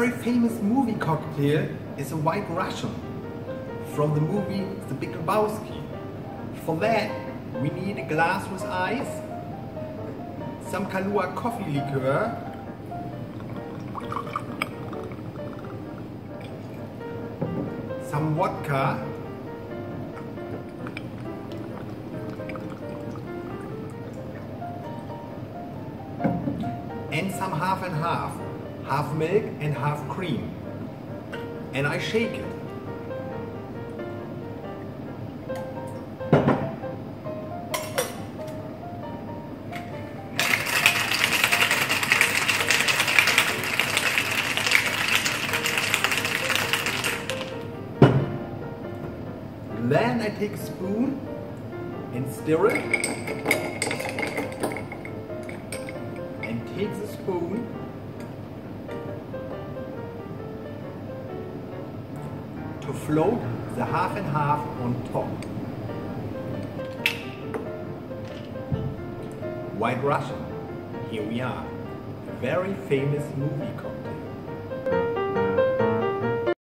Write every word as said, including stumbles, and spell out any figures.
very famous movie cocktail is a White Russian from the movie The Big Lebowski. For that, we need a glass with ice, some Kahlúa coffee liqueur, some vodka, and some half and half, half milk and half cream. And I shake it. Then I take a spoon and stir it, and take the spoon to float the half and half on top. White Russian, here we are, a very famous movie cocktail.